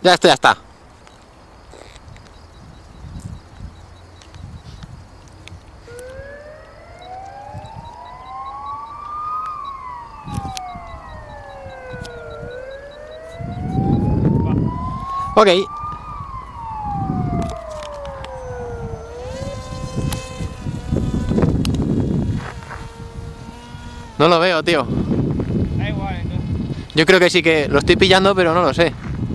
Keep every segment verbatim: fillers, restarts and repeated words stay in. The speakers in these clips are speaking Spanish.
Ya esto ya está. Ok. No lo veo, tío. Da igual, entonces. Yo creo que sí que lo estoy pillando, pero no lo sé.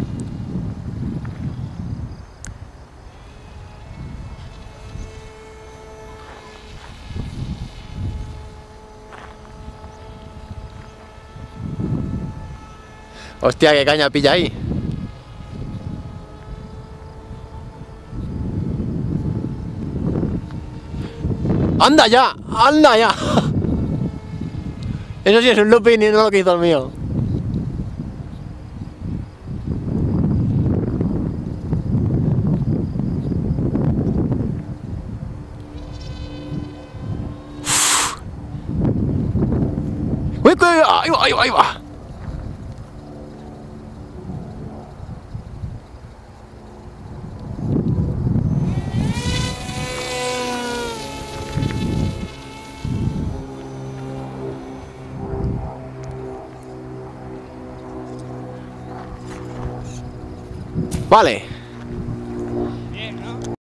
Hostia, qué caña pilla ahí. ¡Anda ya! ¡Anda ya! Eso sí es un looping y no lo que hizo el mío. ¡Uy, uy! ¡Ahí va, ahí va, ahí va! Vale.